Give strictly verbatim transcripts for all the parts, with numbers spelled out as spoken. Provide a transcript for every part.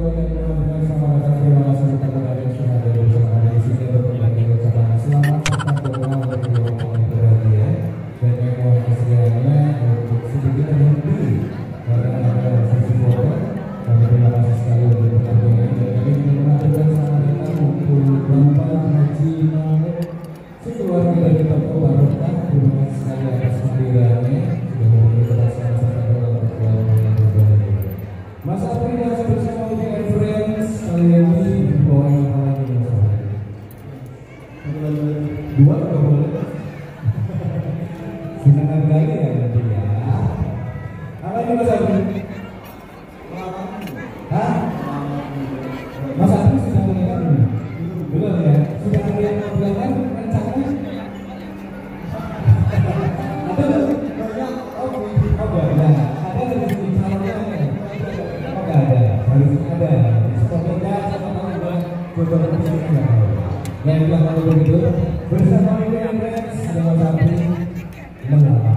Dua nggak boleh. Silakan kali ya nanti ya. Apa ini Mas Abri? Hah? Mas Abri sudah menikah belum? Belum ya? Sudah ada yang mau bilang rencana? Ada nggak? Oh, oh ada. Ada dari sini calonnya? Oh nggak ada. Harus ada. Semoga sama tahu buat jodoh persisnya. Yang bilang kalau begitu bersama ini yang friends ada Mas Abri mengalah.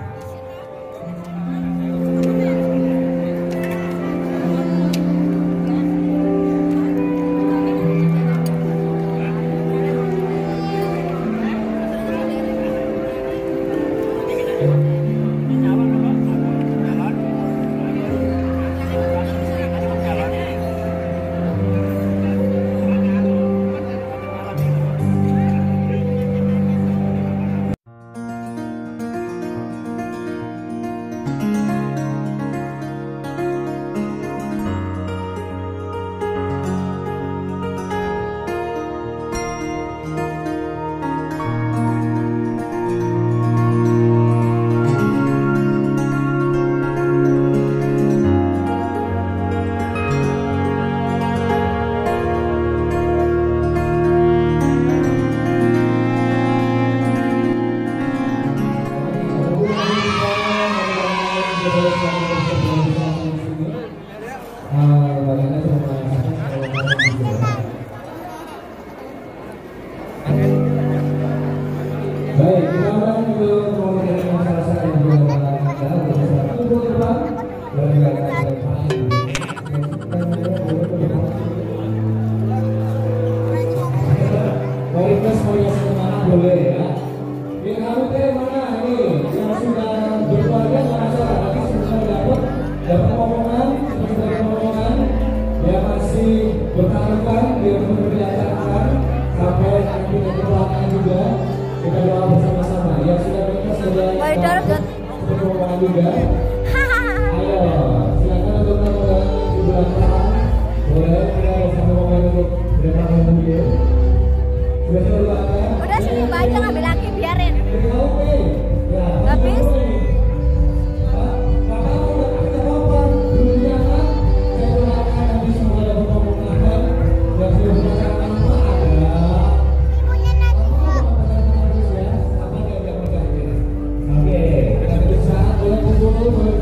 Baik, kita akan untuk mengenai masalah saya yang belum ada untuk depan dan juga baik mas mau yang mana boleh ya. Yang kamu teh mana ini yang sudah berkeluarga merasa tapi sudah dapat dapat omongan sudah dapat omongan yang masih bertaruhan dia memperlihatkan sampai nanti keluarga juga. Kita doa bersama-sama. Yang sudah menikah sudah seperti omongan juga. Ayo, silakan untuk teman-teman di belakang. Boleh kita bersama omongan untuk berapa video. Sudah sudah ada. Udah sini aja ngambil lagi biarin. Oke. Ya. Nafis. Oke, kita tutup saat boleh kumpul.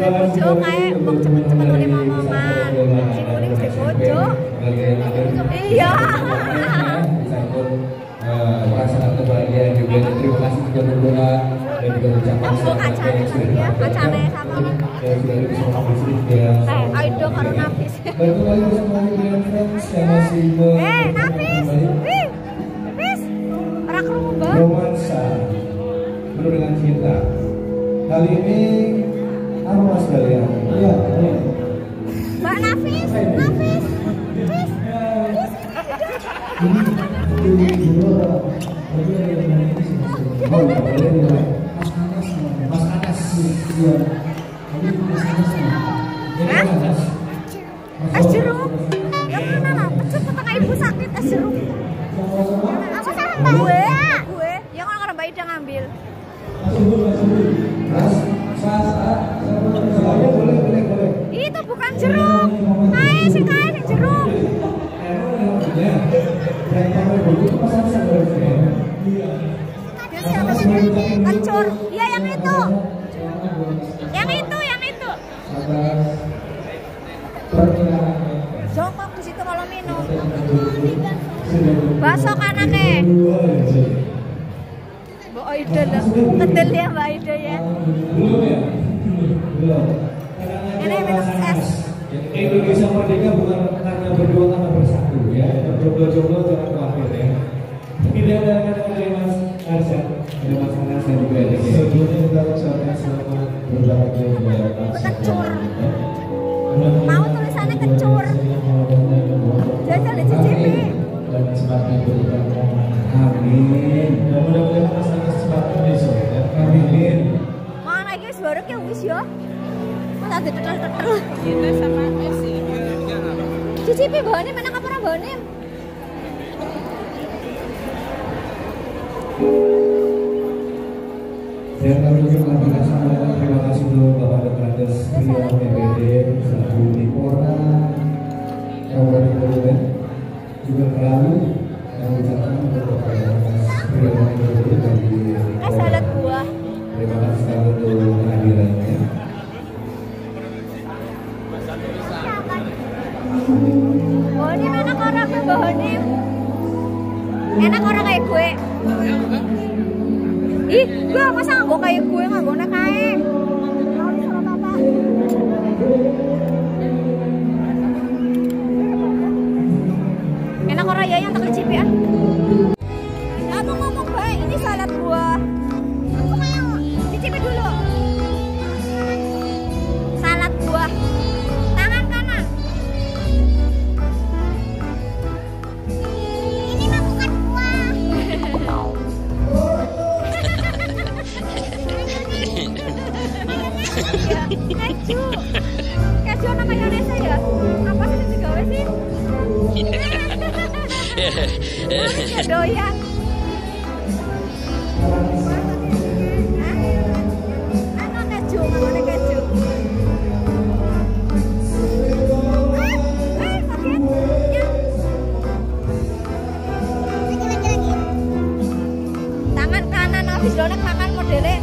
oleh bojo kayak wong cepet-cepet oleh momongan. Si kuning di bojo. Iya. Bisa ikut perasaan kebahagiaan juga. Terima kasih juga berdoa dan juga ucapan selamat kacane ya, kacane sama. Dan sudah bisa mengapresiasi ya. Eh, Aido karo Nafis. Baru lagi bersama dengan friends yang masih Eh, Nafis. Wih. Nafis. Ora krungu, Mbak. Romansa penuh dengan cinta. Kali ini apa mas kalian? Iya, iya. Mbak Nafis, Nafis. Nafis. Oh, iya, boleh, boleh. Mas Anas, iya. Hah? Es jeruk? Ya mana lah, pecut tetangga ibu sakit es jeruk. Apa sama Mbak? Gue, gue. Ya kalau orang Mbak Ida ngambil. Mas, saya boleh, boleh, boleh. Itu bukan jeruk. Kae sing kae ning jeruk. Siapa sih? Kencur. Iya yang itu. Yang itu, yang itu. Jongkok di situ kalau minum. Bakso kanane. Mbak Aida lah. Kedel ya Mbak Aida ya. Belum ya? Belum. Ini minum es. Indonesia merdeka bukan karena berdua, karena bersatu ya. Jomblo-jomblo jangan khawatir ya. Tidak ada kata-kata dari Mas Arsyad, ada Mas Anas dan juga ada. Sebelumnya kita ucapkan selamat berbahagia buat Mas Kencur. Mau tulisannya kencur. Jajal dicicipi. Dan semakin berkembang. Amin. Dan mudah-mudahan Mas Anas cepat besok ya. Amin. Mana iki wis barek ya wis ya. Malah ditetel-tetel. Kita sama Messi. Cicipi bahannya mana kapora bahannya? Dan kami juga mengaturkan sama terima kasih dulu kepada Prates Rio P B D selaku Dipora Kabupaten Kondangan juga terlalu yang ucapkan kepada Mas Rio P B D dari Eh salad buah. terima kasih sekali untuk kehadirannya. Bahannya mana orang gue bahannya? Enak orang kayak gue. Ih, gue masa nggak kayak gue nggak gue kayak. Lalu sama bapak. Enak orang ya yang tak kecipi ah. Kamu ngomong baik, ini salad buah. Aku mau cicipi dulu. Salad buah. Tangan kanan. Ini mah bukan buah. Keju. Keju nama Indonesia ya? Apa sih yang digawe sih? Ini doyan. Ano keju, mana keju? Eh, eh, kaget. Ya. Lagi-lagi. Tangan kanan habis donek makan modelnya.